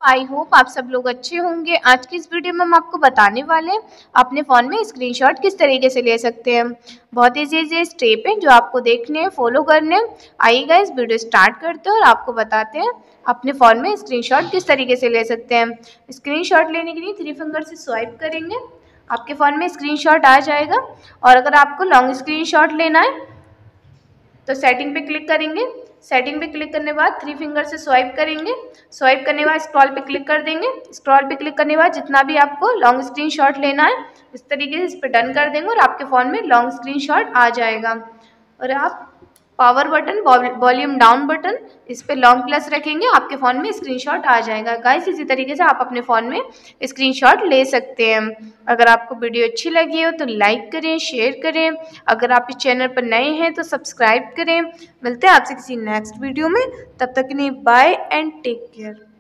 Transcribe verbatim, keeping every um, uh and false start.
I hope आप सब लोग अच्छे होंगे। आज की इस वीडियो में हम आपको बताने वाले हैं अपने फ़ोन में स्क्रीनशॉट किस तरीके से ले सकते हैं। बहुत ईजी ईजी स्टेप हैं जो आपको देखने हैं, फॉलो करने हैं। आइएगा इस वीडियो स्टार्ट करते हैं और आपको बताते हैं अपने फ़ोन में स्क्रीनशॉट किस तरीके से ले सकते हैं। स्क्रीनशॉट लेने के लिए थ्री फिंगर से स्वाइप करेंगे, आपके फ़ोन में स्क्रीनशॉट आ जाएगा। और अगर आपको लॉन्ग स्क्रीनशॉट लेना है तो सेटिंग पे क्लिक करेंगे। सेटिंग पे क्लिक करने के बाद थ्री फिंगर से स्वाइप करेंगे। स्वाइप करने के बाद स्क्रॉल पे क्लिक कर देंगे। स्क्रॉल पे क्लिक करने के बाद जितना भी आपको लॉन्ग स्क्रीनशॉट लेना है इस तरीके से इस पर डन कर देंगे और आपके फ़ोन में लॉन्ग स्क्रीनशॉट आ जाएगा। और आप power button, volume down button, इस पे लॉन्ग प्लस रखेंगे, आपके फ़ोन में स्क्रीनशॉट आ जाएगा। गाइस इसी तरीके से आप अपने फ़ोन में स्क्रीनशॉट ले सकते हैं। अगर आपको वीडियो अच्छी लगी हो तो लाइक करें, शेयर करें। अगर आप इस चैनल पर नए हैं तो सब्सक्राइब करें। मिलते हैं आपसे किसी नेक्स्ट वीडियो में, तब तक के लिए बाय एंड टेक केयर।